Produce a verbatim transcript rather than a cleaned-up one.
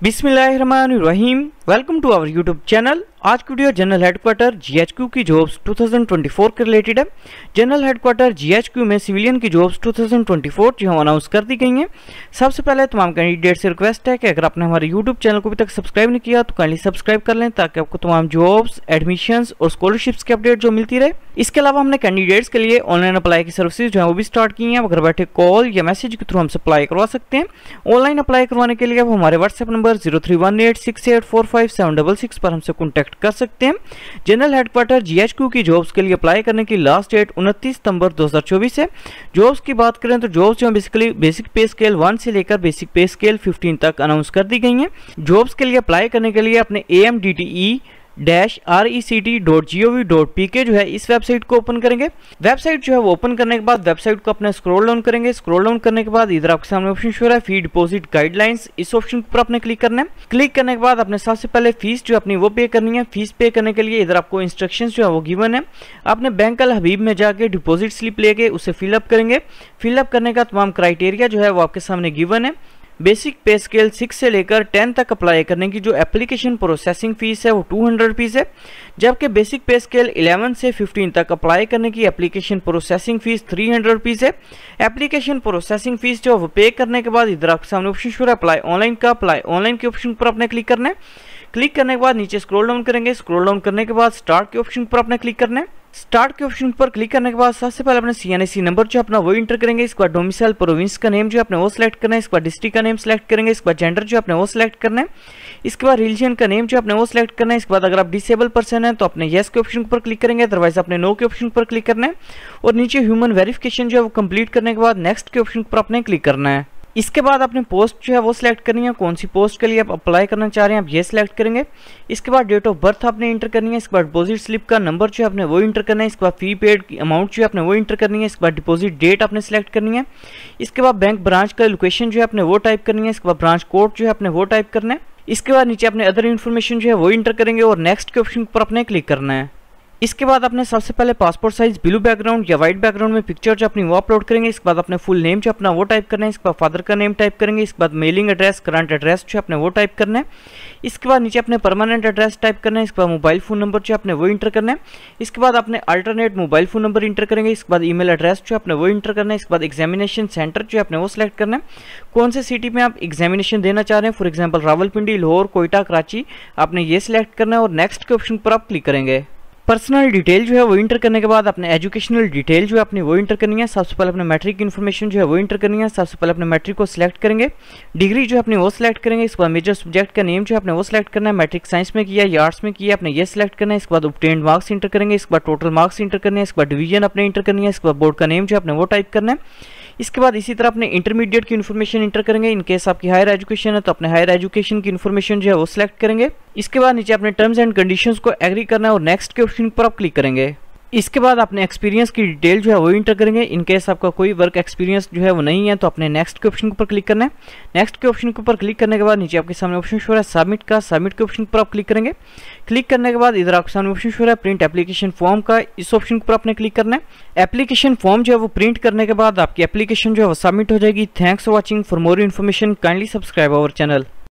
बिस्मिल्लाहिर्रहमानिर्रहीम। Welcome to our YouTube channel. आज की वीडियो जनरल हेडक्वार्टर जीएचक्यू की जॉब्स दो हज़ार चौबीस के रिलेटेड है। जनरल हेडक्वार्टर जीएचक्यू में सिविलियन की जॉब्स दो हज़ार चौबीस जो है अनाउंस कर दी गई हैं। सबसे पहले तमाम कैंडिडेट से रिक्वेस्ट है कि अगर आपने हमारे यूट्यूब चैनल को अभी तक सब्सक्राइब नहीं किया तो काइंडली सब्सक्राइब कर लें ताकि आपको तमाम जॉब्स, एडमिशंस और स्कॉलरशिप्स की अपडेट जो मिलती रहे। इसके अलावा हमने कैंडिडेट्स के लिए ऑनलाइन अप्लाई की सर्विसेज जो है वो भी स्टार्ट की हैं। घर बैठे कॉल या मैसेज के थ्रू हमसे अप्लाई करवा सकते हैं। ऑनलाइन अप्लाई करवाने के लिए आप हमारे WhatsApp number zero three one eight six eight four five seven double six पर हमसे कॉन्टैक्ट कर सकते हैं। जनरल हेडक्वार्टर जीएचक्यू की जॉब्स के लिए अप्लाई करने की लास्ट डेट उनतीस सितंबर दो हज़ार चौबीस है। जॉब्स की बात करें तो जॉब्स जो basically basic pay scale one से लेकर बेसिक पे स्केल पंद्रह तक अनाउंस कर दी गई हैं। जॉब्स के लिए अप्लाई करने के लिए अपने A M D T E dash R E C T dot G O V dot P K जो है इस वेबसाइट को ओपन करेंगे। वेबसाइट जो है वो ओपन करने के बाद वेबसाइट को अपने स्क्रॉल डाउन करेंगे। स्क्रॉल डाउन करने के बाद इधर आपके सामने ऑप्शन शो रहा है फी डिपॉजिट गाइडलाइंस। इस ऑप्शन पर आपने क्लिक करना है। क्लिक करने के बाद आपने सबसे पहले फीस जो अपनी वो पे करनी है। फीस पे करने के लिए इधर आपको इंस्ट्रक्शंस जो है वो गिवन है। आपने बैंक अल हबीब में जाके डिपॉजिट स्लिप लेके उसे फिलअप करेंगे। फिलअप करने का तमाम क्राइटेरिया जो है वो आपके सामने गिवन है। बेसिक पे स्केल सिक्स से लेकर टेन तक अप्लाई करने की जो एप्लीकेशन प्रोसेसिंग फीस है वो टू हंड्रेड रुपीज़ है, जबकि बेसिक पे स्केल इलेवन से फिफ्टीन तक अप्लाई करने की application processing fees three hundred rupees है। एप्लीकेशन प्रोसेसिंग फीस जो वो पे करने के बाद इधर आपके सामने ऑप्शन शो है अप्लाई ऑनलाइन का। अप्लाई ऑनलाइन के ऑप्शन पर आपने क्लिक करना है। क्लिक करने के बाद नीचे स्क्रॉल डाउन करेंगे। स्क्रॉल डाउन करने के बाद स्टार्ट के ऑप्शन पर आपने क्लिक करना है। स्टार्ट के ऑप्शन पर क्लिक करने के बाद सबसे पहले अपने सी एन आई सी नंबर जो अपना वो इंटर करेंगे। इसके बाद डोमिसाइल प्रोविंस का नेम जो अपने वो सिलेक्ट करना है। इसके बाद डिस्ट्रिक्ट का नेम सिलेक्ट करेंगे। इसके बाद जेंडर जो अपने वो सिलेक्ट करना है। इसके बाद रिलीजन का नेम जो अपने वो सिलेक्ट करना है। इसके बाद अगर आप डिसेबल पर्सन है तो अपने येस के ऑप्शन पर क्लिक करेंगे, अदरवाइज अपने नो के ऑप्शन पर क्लिक करना है। और नीचे ह्यूमन वेरिफिकेशन जो है वो कंप्लीट करने के बाद नेक्स्ट के ऑप्शन पर अपने क्लिक करना है। इसके बाद अपने पोस्ट जो है वो सिलेक्ट करनी है। कौन सी पोस्ट के लिए आप अप्लाई करना चाह रहे हैं आप ये सिलेक्ट करेंगे। इसके बाद डेट ऑफ बर्थ आपने इंटर करनी है। इसके बाद डिपॉजिट स्लिप का नंबर जो है आपने वो इंटर करना है। इसके बाद फी पेड की अमाउंट जो है आपने वो इंटर करनी है। इसके बाद डिपॉजिट डेट आपने सिलेक्ट करनी है। इसके बाद बैंक ब्रांच का लोकेशन जो है आपने वो टाइप करनी है। इसके बाद ब्रांच कोड जो है आपने वो टाइप करना है। इसके बाद नीचे अपने अदर इन्फॉर्मेशन जो है वो इंटर करेंगे और नेक्स्ट के ऑप्शन पर अपने क्लिक करना है। इसके बाद अपने सबसे पहले पासपोर्ट साइज ब्लू बैकग्राउंड या व्हाइट बैकग्राउंड में पिक्चर जो अपनी वो अपलोड करेंगे। इसके बाद अपने फुल नेम जो अपना वो टाइप करना है। इसके बाद फादर का नेम टाइप करेंगे। इसके बाद मेलिंग एड्रेस, करंट एड्रेस जो अपने वो टाइप करना है। इसके बाद नीचे अपने परमानेंट एड्रेस टाइप करना है। इसके बाद मोबाइल फोन नंबर जो अपने वो इंटर करना है। इसके बाद अपने alternate mobile phone number enter करेंगे। इसके बाद ईमेल एड्रेस जो अपने वो इंटर करना है। इसके बाद एग्जामिनेशन सेंटर जो अपने वो सिलेक्ट करना है। कौन से सिटी में आप एग्जामिनेशन देना चाह रहे हैं, फॉर एग्जाम्पल रावलपिंडी, लाहौर, कोयटा, कराची, आपने ये सिलेक्ट करना है और नेक्स्ट के ऑप्शन पर आप क्लिक करेंगे। पर्सनल डिटेल जो है वो इंटर करने के बाद अपने एजुकेशनल डिटेल जो है अपनी वो इंटर करनी है। सबसे पहले अपने मैट्रिक इन्फॉर्मेशन जो है वो इंटर करनी है। सबसे पहले अपने मैट्रिक को सिलेक्ट करेंगे। डिग्री जो है अपनी वो सिलेक्ट करेंगे। इसके बाद मेजर सब्जेक्ट का नेम जो है अपने वो सिलेक्ट करना है। मैट्रिक साइंस में किया या आर्ट्स में किया अपने ये सिलेक्ट करना है। इसके बाद ऑब्टेन्ड मार्क्स इंटर करेंगे। इसके बाद टोटल मार्क्स इंटर करने हैं। इसके बाद डिवीजन अपने इंटर करनी है। इसके बाद बोर्ड का नेम जो है अपने वो टाइप करना है। इसके बाद इसी तरह अपने इंटरमीडिएट की इन्फॉर्मेशन इंटर करेंगे। इन केस आपकी हायर एजुकेशन है तो अपने हायर एजुकेशन की इन्फॉर्मेशन जो है वो सिलेक्ट करेंगे। इसके बाद नीचे अपने टर्म्स एंड कंडीशंस को एग्री करना है और नेक्स्ट के ऑप्शन पर आप क्लिक करेंगे। इसके बाद अपने एक्सपीरियंस की डिटेल जो है वो इंटर करेंगे। इन केस आपका कोई वर्क एक्सपीरियंस जो है वो नहीं है तो अपने नेक्स्ट के ऑप्शन पर क्लिक करना है। नेक्स्ट के ऑप्शन के ऊपर क्लिक करने के बाद नीचे आपके सामने ऑप्शन शो है सबमिट का। सबमिट के ऑप्शन पर आप क्लिक करेंगे। क्लिक करने के बाद इधर आपके सामने ऑप्शन शो है प्रिंट एप्लीकेशन फॉर्म का। इस ऑप्शन पर आपने क्लिक करना है। एप्लीकेशन फॉर्म जो है वो प्रिंट करने के बाद आपकी एप्लीकेशन जो है वो सबमिट हो जाएगी। Thanks for watching. For more information kindly subscribe our channel.